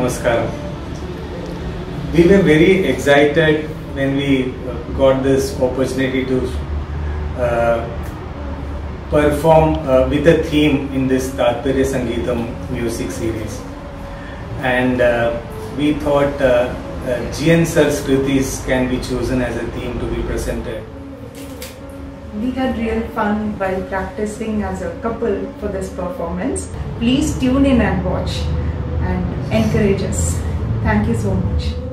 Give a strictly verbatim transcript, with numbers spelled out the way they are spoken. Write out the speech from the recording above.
Namaskaram. We were very excited when we got this opportunity to uh, perform uh, with a theme in this Tatparya Sangeetam music series. And uh, we thought uh, uh, G N Sir's Kritis can be chosen as a theme to be presented. We had real fun while practicing as a couple for this performance. Please tune in and watch and encourage us. Thank you so much.